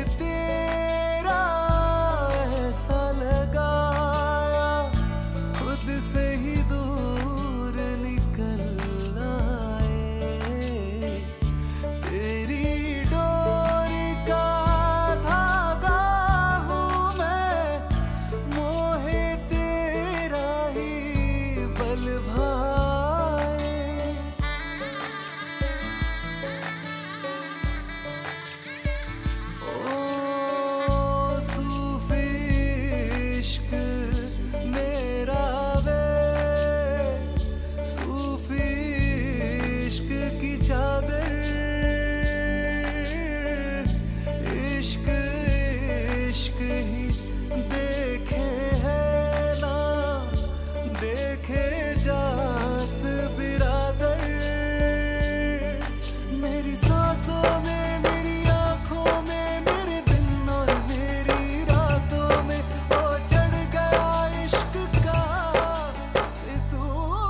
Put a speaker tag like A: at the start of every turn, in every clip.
A: तेरा ऐसा लगाया, खुद से ही दूर निकल आए। तेरी डोरी का धागा हूँ मैं, मोहे तेरा ही बल भाए। ओ सूफी इश्क मेरा वे, सूफी इश्क की चादर, इश्क इश्क ही देखे है ना देखे जात बिरादर। मेरी सांसों में, मेरी आंखों में, मेरे दिन और मेरी रातों में ओ चढ़ गया इश्क का तू।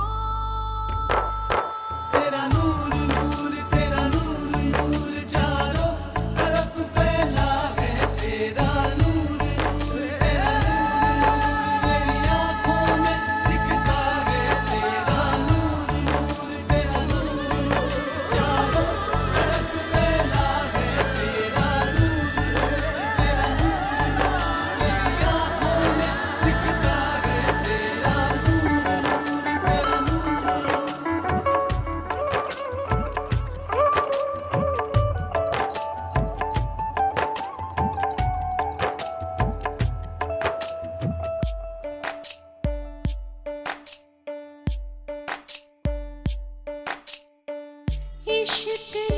A: तेरा नूर नूर, तेरा नूर नूर चारों तरफ फैला है। तेरा नूर नूर, तेरा नूर नूर मेरी आंखों में दिखता है। तेरा नूर नूर, तेरा नूर नूर चारों तरफ फैला है। तेरा नूर नूर, तेरा नूर नूर मेरी आंखों में दिखता है। तेरा नूर नूर, तेरा नूर नूर।
B: इश्क